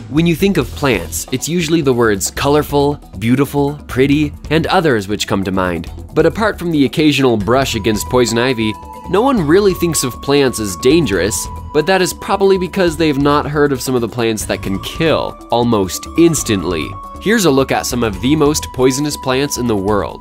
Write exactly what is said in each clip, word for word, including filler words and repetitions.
When you think of plants, it's usually the words colorful, beautiful, pretty, and others which come to mind. But apart from the occasional brush against poison ivy, no one really thinks of plants as dangerous, but that is probably because they've not heard of some of the plants that can kill almost instantly. Here's a look at some of the most poisonous plants in the world.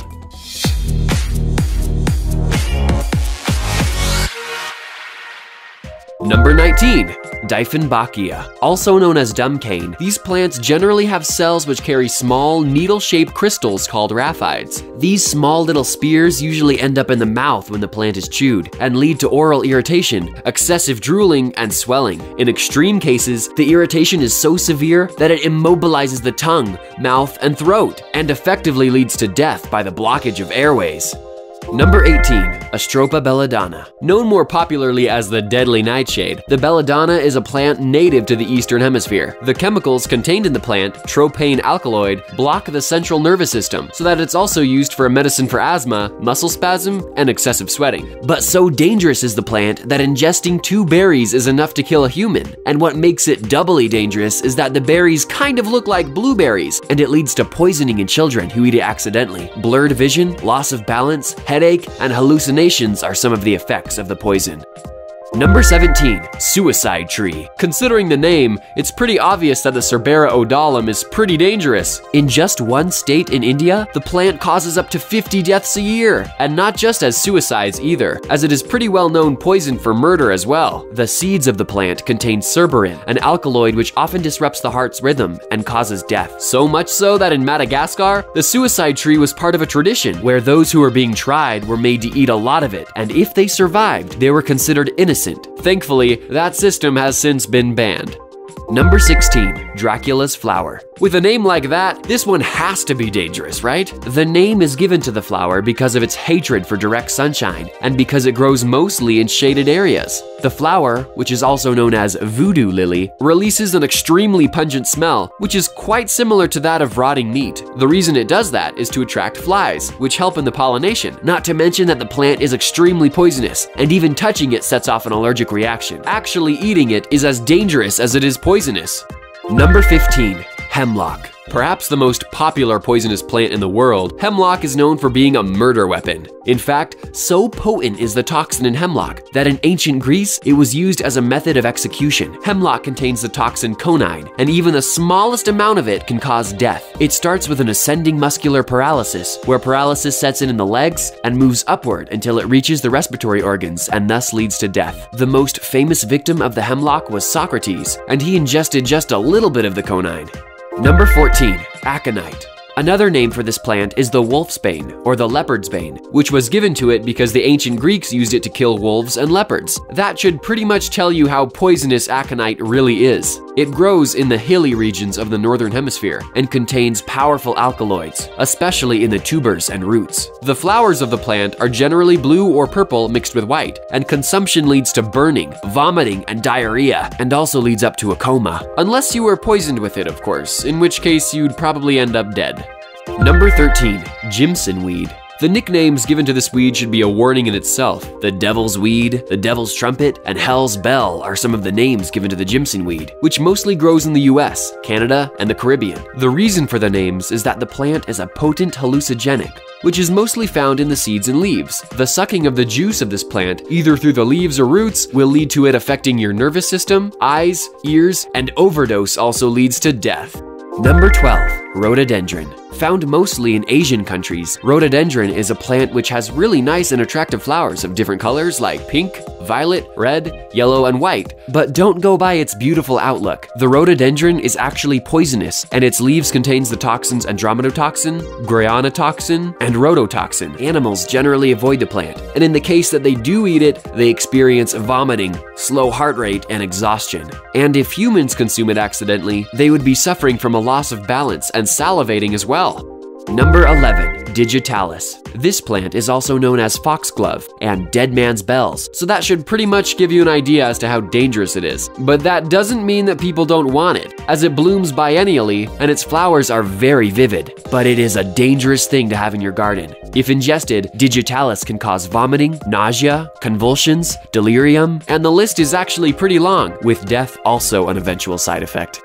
Number nineteen. Dieffenbachia. Also known as dumbcane, these plants generally have cells which carry small, needle-shaped crystals called raphides. These small little spears usually end up in the mouth when the plant is chewed, and lead to oral irritation, excessive drooling, and swelling. In extreme cases, the irritation is so severe that it immobilizes the tongue, mouth, and throat, and effectively leads to death by the blockage of airways. Number eighteen. Astropa Belladona. Known more popularly as the deadly nightshade, the belladonna is a plant native to the Eastern Hemisphere. The chemicals contained in the plant, tropane alkaloid, block the central nervous system, so that it's also used for a medicine for asthma, muscle spasm, and excessive sweating. But so dangerous is the plant that ingesting two berries is enough to kill a human. And what makes it doubly dangerous is that the berries kind of look like blueberries, and it leads to poisoning in children who eat it accidentally. Blurred vision, loss of balance, headache, and hallucinations are some of the effects of the poison. Number seventeen. Suicide tree. Considering the name, it's pretty obvious that the Cerbera odolum is pretty dangerous. In just one state in India, the plant causes up to fifty deaths a year. And not just as suicides either, as it is pretty well-known poison for murder as well. The seeds of the plant contain cerberin, an alkaloid which often disrupts the heart's rhythm and causes death. So much so that in Madagascar, the suicide tree was part of a tradition where those who were being tried were made to eat a lot of it, and if they survived, they were considered innocent. Thankfully, that system has since been banned. Number sixteen. Dracula's Flower. With a name like that, this one has to be dangerous, right? The name is given to the flower because of its hatred for direct sunshine, and because it grows mostly in shaded areas. The flower, which is also known as voodoo lily, releases an extremely pungent smell, which is quite similar to that of rotting meat. The reason it does that is to attract flies, which help in the pollination, not to mention that the plant is extremely poisonous, and even touching it sets off an allergic reaction. Actually eating it is as dangerous as it is poisonous. Number fifteen. Hemlock. Perhaps the most popular poisonous plant in the world, hemlock is known for being a murder weapon. In fact, so potent is the toxin in hemlock that in ancient Greece, it was used as a method of execution. Hemlock contains the toxin conine, and even the smallest amount of it can cause death. It starts with an ascending muscular paralysis, where paralysis sets in in the legs and moves upward until it reaches the respiratory organs and thus leads to death. The most famous victim of the hemlock was Socrates, and he ingested just a little bit of the conine. Number fourteen. Aconite. Another name for this plant is the wolf's bane, or the leopard's bane, which was given to it because the ancient Greeks used it to kill wolves and leopards. That should pretty much tell you how poisonous aconite really is. It grows in the hilly regions of the northern hemisphere and contains powerful alkaloids, especially in the tubers and roots. The flowers of the plant are generally blue or purple mixed with white, and consumption leads to burning, vomiting, and diarrhea, and also leads up to a coma. Unless you were poisoned with it, of course, in which case you'd probably end up dead. Number thirteen. Jimsonweed. The nicknames given to this weed should be a warning in itself. The Devil's Weed, the Devil's Trumpet, and Hell's Bell are some of the names given to the Jimsonweed, which mostly grows in the U S, Canada, and the Caribbean. The reason for the names is that the plant is a potent hallucinogenic, which is mostly found in the seeds and leaves. The sucking of the juice of this plant, either through the leaves or roots, will lead to it affecting your nervous system, eyes, ears, and overdose also leads to death. Number twelve. Rhododendron. Found mostly in Asian countries, rhododendron is a plant which has really nice and attractive flowers of different colors like pink, violet, red, yellow, and white. But don't go by its beautiful outlook. The rhododendron is actually poisonous, and its leaves contains the toxins andromedotoxin, granotoxin, and rhodotoxin. Animals generally avoid the plant, and in the case that they do eat it, they experience vomiting, slow heart rate, and exhaustion. And if humans consume it accidentally, they would be suffering from a loss of balance and salivating as well. Number eleven. Digitalis. This plant is also known as foxglove and dead man's bells, so that should pretty much give you an idea as to how dangerous it is. But that doesn't mean that people don't want it, as it blooms biennially and its flowers are very vivid. But it is a dangerous thing to have in your garden. If ingested, Digitalis can cause vomiting, nausea, convulsions, delirium, and the list is actually pretty long, with death also an eventual side effect.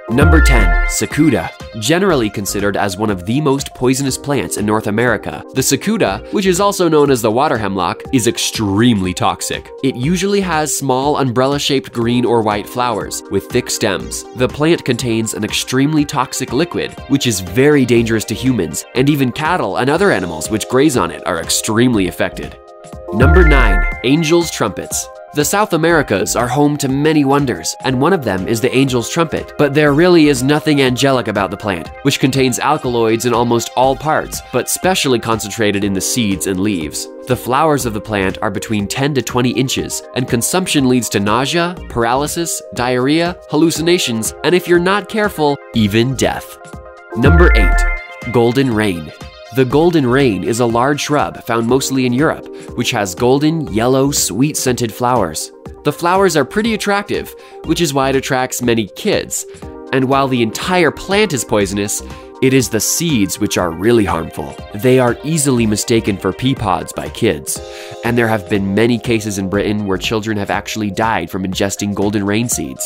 Number ten. Cicuta. Generally considered as one of the most poisonous plants in North America, the cicuta, which is also known as the water hemlock, is extremely toxic. It usually has small umbrella-shaped green or white flowers with thick stems. The plant contains an extremely toxic liquid, which is very dangerous to humans, and even cattle and other animals which graze on it are extremely affected. Number nine. Angel's trumpets. The South Americas are home to many wonders, and one of them is the angel's trumpet. But there really is nothing angelic about the plant, which contains alkaloids in almost all parts, but specially concentrated in the seeds and leaves. The flowers of the plant are between ten to twenty inches, and consumption leads to nausea, paralysis, diarrhea, hallucinations, and if you're not careful, even death. Number eight. Golden rain. The golden rain is a large shrub found mostly in Europe, which has golden, yellow, sweet-scented flowers. The flowers are pretty attractive, which is why it attracts many kids. And while the entire plant is poisonous, it is the seeds which are really harmful. They are easily mistaken for pea pods by kids, and there have been many cases in Britain where children have actually died from ingesting golden rain seeds.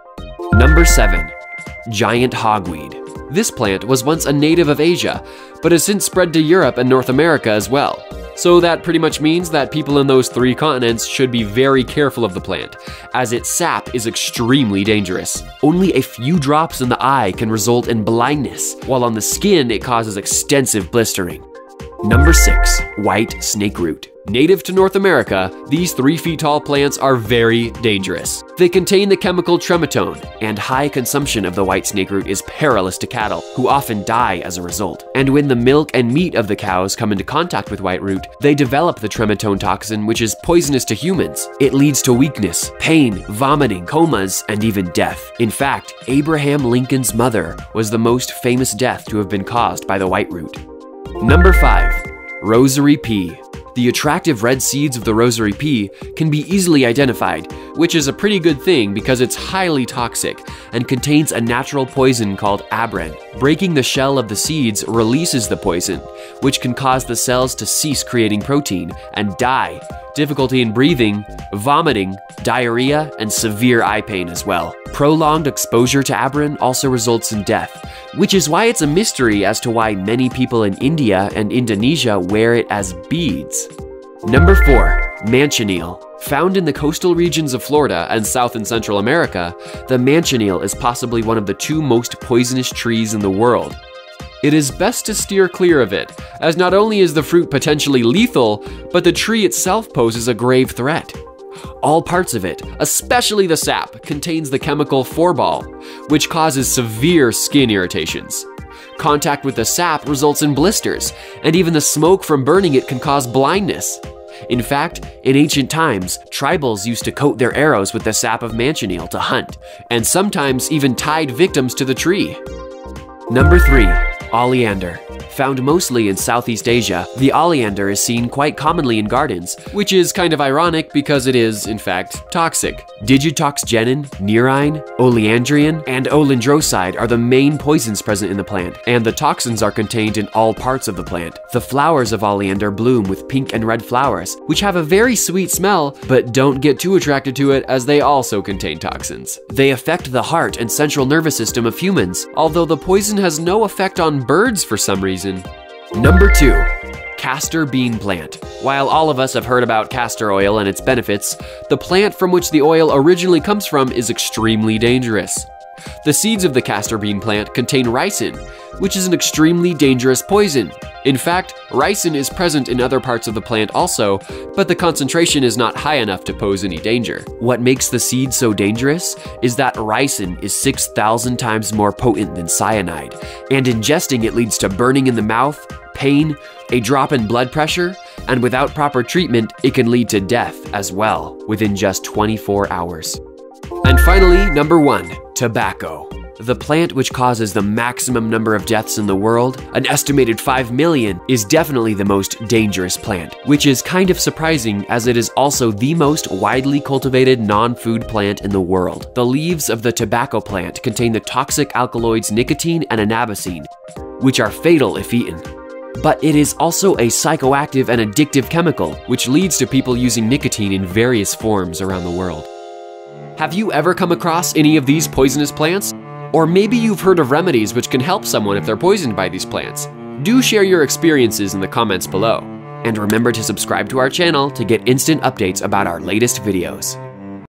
Number seven. Giant hogweed. This plant was once a native of Asia, but has since spread to Europe and North America as well. So that pretty much means that people in those three continents should be very careful of the plant, as its sap is extremely dangerous. Only a few drops in the eye can result in blindness, while on the skin it causes extensive blistering. Number six. White snakeroot. Native to North America, these three feet tall plants are very dangerous. They contain the chemical trematone, and high consumption of the white snakeroot is perilous to cattle, who often die as a result. And when the milk and meat of the cows come into contact with white root, they develop the trematone toxin, which is poisonous to humans. It leads to weakness, pain, vomiting, comas, and even death. In fact, Abraham Lincoln's mother was the most famous death to have been caused by the white root. Number five. Rosary Pea. The attractive red seeds of the rosary pea can be easily identified, which is a pretty good thing because it's highly toxic and contains a natural poison called abrin. Breaking the shell of the seeds releases the poison, which can cause the cells to cease creating protein and die, difficulty in breathing, vomiting, diarrhea, and severe eye pain as well. Prolonged exposure to abrin also results in death, which is why it's a mystery as to why many people in India and Indonesia wear it as beads. Number four. Manchineel. Found in the coastal regions of Florida and South and Central America, the manchineel is possibly one of the two most poisonous trees in the world. It is best to steer clear of it, as not only is the fruit potentially lethal, but the tree itself poses a grave threat. All parts of it, especially the sap, contains the chemical forbol, which causes severe skin irritations. Contact with the sap results in blisters, and even the smoke from burning it can cause blindness. In fact, in ancient times, tribals used to coat their arrows with the sap of manchineel to hunt, and sometimes even tied victims to the tree. Number three. Oleander. Found mostly in Southeast Asia, the oleander is seen quite commonly in gardens, which is kind of ironic because it is, in fact, toxic. Digitoxgenin, nerine, oleandrin, and olindroside are the main poisons present in the plant, and the toxins are contained in all parts of the plant. The flowers of oleander bloom with pink and red flowers, which have a very sweet smell, but don't get too attracted to it as they also contain toxins. They affect the heart and central nervous system of humans, although the poison has no effect on birds for some reason. Number two. Castor bean plant. While all of us have heard about castor oil and its benefits, the plant from which the oil originally comes from is extremely dangerous. The seeds of the castor bean plant contain ricin, which is an extremely dangerous poison. In fact, ricin is present in other parts of the plant also, but the concentration is not high enough to pose any danger. What makes the seed so dangerous is that ricin is six thousand times more potent than cyanide, and ingesting it leads to burning in the mouth, pain, a drop in blood pressure, and without proper treatment, it can lead to death as well within just twenty-four hours. And finally, number one, tobacco. The plant which causes the maximum number of deaths in the world, an estimated five million, is definitely the most dangerous plant, which is kind of surprising as it is also the most widely cultivated non-food plant in the world. The leaves of the tobacco plant contain the toxic alkaloids nicotine and anabasine, which are fatal if eaten. But it is also a psychoactive and addictive chemical, which leads to people using nicotine in various forms around the world. Have you ever come across any of these poisonous plants? Or maybe you've heard of remedies which can help someone if they're poisoned by these plants. Do share your experiences in the comments below. And remember to subscribe to our channel to get instant updates about our latest videos.